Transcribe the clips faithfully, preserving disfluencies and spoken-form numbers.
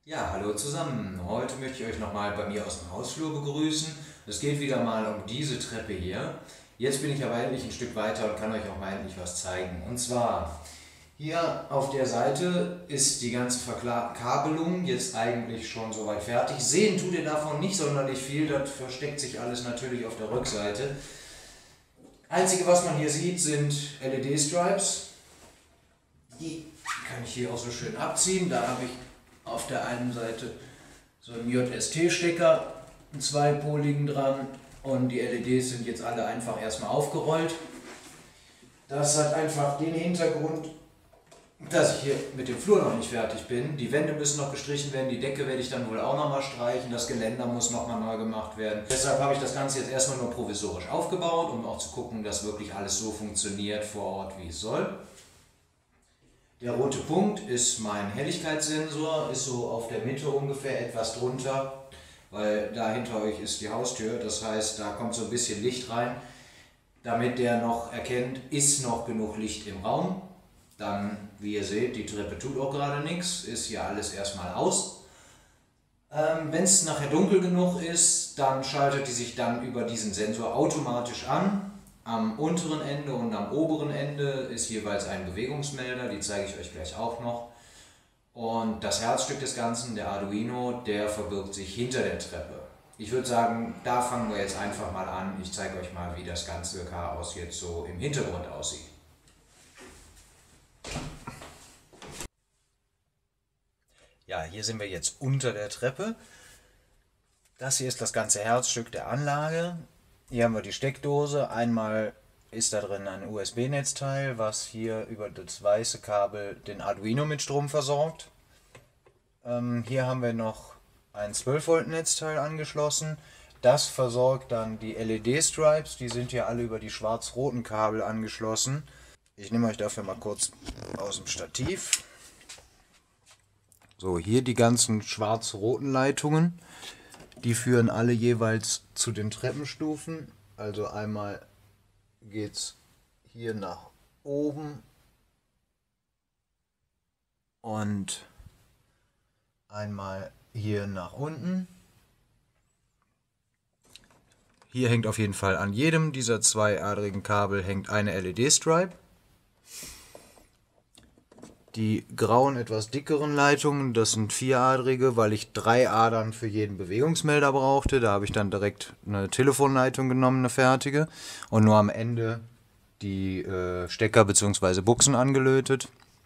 Ja, hallo zusammen. Heute möchte ich euch nochmal bei mir aus dem Hausflur begrüßen. Es geht wieder mal um diese Treppe hier. Jetzt bin ich aber endlich ein Stück weiter und kann euch auch mal endlich was zeigen. Und zwar, hier auf der Seite ist die ganze Verkabelung jetzt eigentlich schon soweit fertig. Sehen tut ihr davon nicht sonderlich viel, das versteckt sich alles natürlich auf der Rückseite. Einzige, was man hier sieht, sind L E D-Stripes. Die kann ich hier auch so schön abziehen. Da habe ich auf der einen Seite so einen J S T-Stecker, einen zweipoligen dran, und die L E Ds sind jetzt alle einfach erstmal aufgerollt. Das hat einfach den Hintergrund, dass ich hier mit dem Flur noch nicht fertig bin. Die Wände müssen noch gestrichen werden, die Decke werde ich dann wohl auch nochmal streichen, das Geländer muss nochmal neu gemacht werden. Deshalb habe ich das Ganze jetzt erstmal nur provisorisch aufgebaut, um auch zu gucken, dass wirklich alles so funktioniert vor Ort, wie es soll. Der rote Punkt ist mein Helligkeitssensor, ist so auf der Mitte ungefähr etwas drunter, weil da hinter euch ist die Haustür, das heißt, da kommt so ein bisschen Licht rein, damit der noch erkennt, ist noch genug Licht im Raum. Dann, wie ihr seht, die Treppe tut auch gerade nichts, ist hier alles erstmal aus. Ähm, Wenn es nachher dunkel genug ist, dann schaltet die sich dann über diesen Sensor automatisch an. Am unteren Ende und am oberen Ende ist jeweils ein Bewegungsmelder, die zeige ich euch gleich auch noch. Und das Herzstück des Ganzen, der Arduino, der verbirgt sich hinter der Treppe. Ich würde sagen, da fangen wir jetzt einfach mal an. Ich zeige euch mal, wie das ganze Chaos jetzt so im Hintergrund aussieht. Ja, hier sind wir jetzt unter der Treppe. Das hier ist das ganze Herzstück der Anlage. Hier haben wir die Steckdose. Einmal ist da drin ein U S B-Netzteil, was hier über das weiße Kabel den Arduino mit Strom versorgt. Ähm, hier haben wir noch ein zwölf Volt Netzteil angeschlossen. Das versorgt dann die L E D-Stripes. Die sind hier alle über die schwarz-roten Kabel angeschlossen. Ich nehme euch dafür mal kurz aus dem Stativ. So, hier die ganzen schwarz-roten Leitungen. Die führen alle jeweils zu den Treppenstufen. Also einmal geht es hier nach oben und einmal hier nach unten. Hier hängt auf jeden Fall an jedem dieser zweiadrigen Kabel hängt eine L E D-Stripe. Die grauen, etwas dickeren Leitungen, das sind vieradrige, weil ich drei Adern für jeden Bewegungsmelder brauchte. Da habe ich dann direkt eine Telefonleitung genommen, eine fertige, und nur am Ende die äh, Stecker bzw. Buchsen angelötet.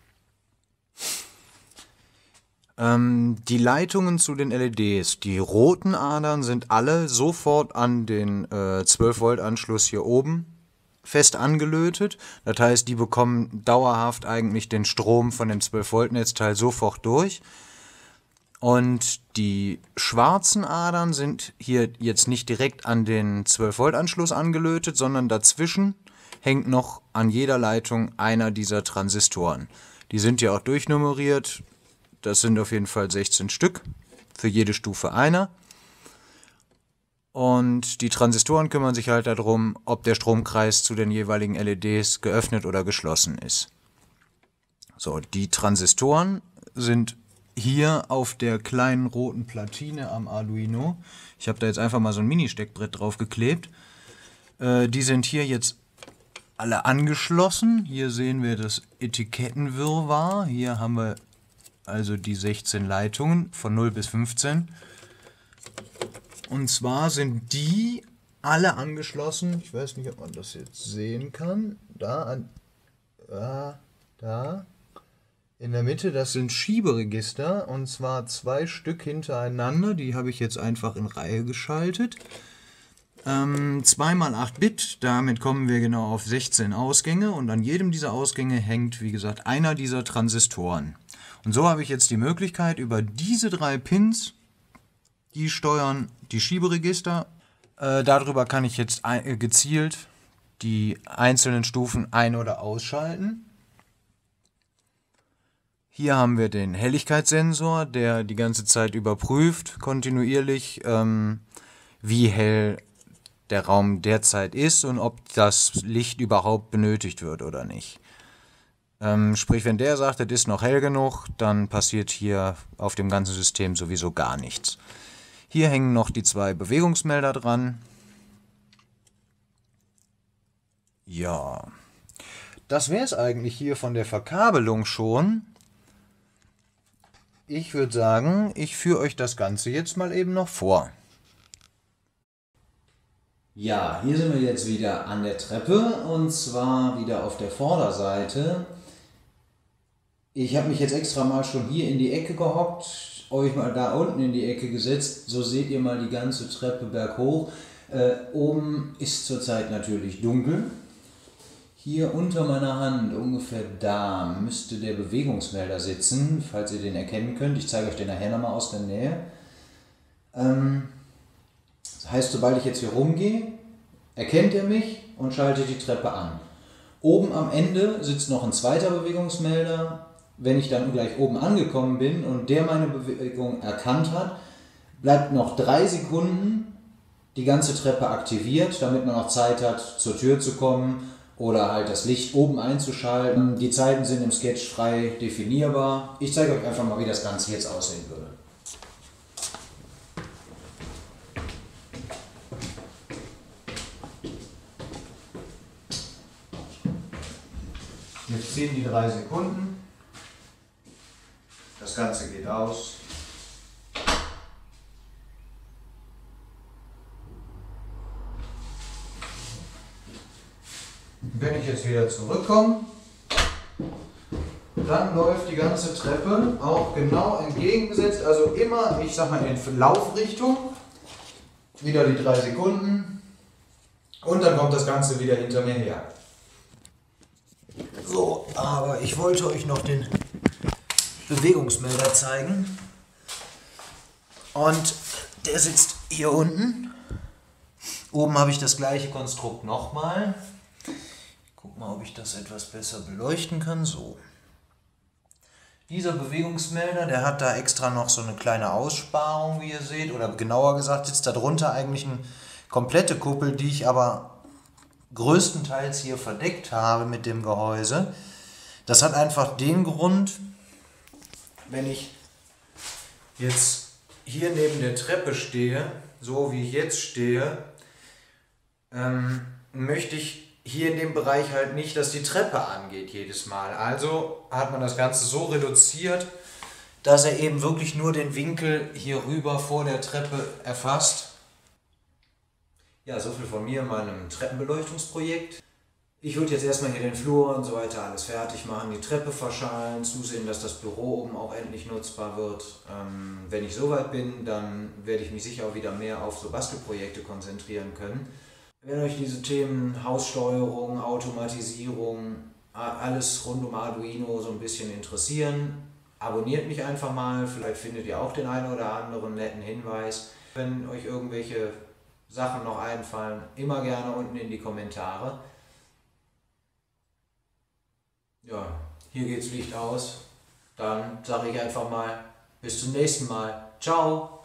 Ähm, die Leitungen zu den L E Ds, die roten Adern sind alle sofort an den äh, zwölf Volt Anschluss hier oben fest angelötet. Das heißt, die bekommen dauerhaft eigentlich den Strom von dem zwölf Volt Netzteil sofort durch. Und die schwarzen Adern sind hier jetzt nicht direkt an den zwölf Volt Anschluss angelötet, sondern dazwischen hängt noch an jeder Leitung einer dieser Transistoren. Die sind ja auch durchnummeriert. Das sind auf jeden Fall sechzehn Stück, für jede Stufe einer. Und die Transistoren kümmern sich halt darum, ob der Stromkreis zu den jeweiligen L E Ds geöffnet oder geschlossen ist. So, die Transistoren sind hier auf der kleinen roten Platine am Arduino. Ich habe da jetzt einfach mal so ein Mini-Steckbrett drauf geklebt. Äh, die sind hier jetzt alle angeschlossen. Hier sehen wir das Etikettenwirrwarr. Hier haben wir also die sechzehn Leitungen von null bis fünfzehn. Und zwar sind die alle angeschlossen. Ich weiß nicht, ob man das jetzt sehen kann. Da, an, da, da. In der Mitte, das sind Schieberegister. Und zwar zwei Stück hintereinander. Die habe ich jetzt einfach in Reihe geschaltet. Ähm, zwei mal acht Bit. Damit kommen wir genau auf sechzehn Ausgänge. Und an jedem dieser Ausgänge hängt, wie gesagt, einer dieser Transistoren. Und so habe ich jetzt die Möglichkeit, über diese drei Pins, die steuern die Schieberegister. Äh, darüber kann ich jetzt ein, äh, gezielt die einzelnen Stufen ein- oder ausschalten. Hier haben wir den Helligkeitssensor, der die ganze Zeit überprüft, kontinuierlich, ähm, wie hell der Raum derzeit ist und ob das Licht überhaupt benötigt wird oder nicht. Ähm, sprich, wenn der sagt, es ist noch hell genug, dann passiert hier auf dem ganzen System sowieso gar nichts. Hier hängen noch die zwei Bewegungsmelder dran. Ja, das wäre es eigentlich hier von der Verkabelung schon. Ich würde sagen, ich führe euch das Ganze jetzt mal eben noch vor. Ja, hier sind wir jetzt wieder an der Treppe und zwar wieder auf der Vorderseite. Ich habe mich jetzt extra mal schon hier in die Ecke gehockt, euch mal da unten in die Ecke gesetzt. So seht ihr mal die ganze Treppe berghoch. Äh, oben ist zurzeit natürlich dunkel. Hier unter meiner Hand, ungefähr da, müsste der Bewegungsmelder sitzen, falls ihr den erkennen könnt. Ich zeige euch den nachher nochmal aus der Nähe. Ähm, das heißt, sobald ich jetzt hier rumgehe, erkennt er mich und schaltet die Treppe an. Oben am Ende sitzt noch ein zweiter Bewegungsmelder. Wenn ich dann gleich oben angekommen bin und der meine Bewegung erkannt hat, bleibt noch drei Sekunden die ganze Treppe aktiviert, damit man noch Zeit hat, zur Tür zu kommen oder halt das Licht oben einzuschalten. Die Zeiten sind im Sketch frei definierbar. Ich zeige euch einfach mal, wie das Ganze jetzt aussehen würde. Jetzt ziehen die drei Sekunden. Das Ganze geht aus. Wenn ich jetzt wieder zurückkomme, dann läuft die ganze Treppe auch genau entgegengesetzt, also immer, ich sag mal, in Laufrichtung. Wieder die drei Sekunden und dann kommt das Ganze wieder hinter mir her. So, aber ich wollte euch noch den Bewegungsmelder zeigen. Und der sitzt hier unten. Oben habe ich das gleiche Konstrukt nochmal. Guck mal, ob ich das etwas besser beleuchten kann. So. Dieser Bewegungsmelder, der hat da extra noch so eine kleine Aussparung, wie ihr seht. Oder genauer gesagt sitzt da drunter eigentlich eine komplette Kuppel, die ich aber größtenteils hier verdeckt habe mit dem Gehäuse. Das hat einfach den Grund, wenn ich jetzt hier neben der Treppe stehe, so wie ich jetzt stehe, ähm, möchte ich hier in dem Bereich halt nicht, dass die Treppe angeht jedes Mal. Also hat man das Ganze so reduziert, dass er eben wirklich nur den Winkel hier rüber vor der Treppe erfasst. Ja, so viel von mir, meinem Treppenbeleuchtungsprojekt. Ich würde jetzt erstmal hier den Flur und so weiter alles fertig machen, die Treppe verschalen, zusehen, dass das Büro oben auch endlich nutzbar wird. Ähm, wenn ich soweit bin, dann werde ich mich sicher auch wieder mehr auf so Bastelprojekte konzentrieren können. Wenn euch diese Themen Haussteuerung, Automatisierung, alles rund um Arduino so ein bisschen interessieren, abonniert mich einfach mal, vielleicht findet ihr auch den einen oder anderen netten Hinweis. Wenn euch irgendwelche Sachen noch einfallen, immer gerne unten in die Kommentare. Ja, hier geht's Licht aus. Dann sage ich einfach mal bis zum nächsten Mal. Ciao!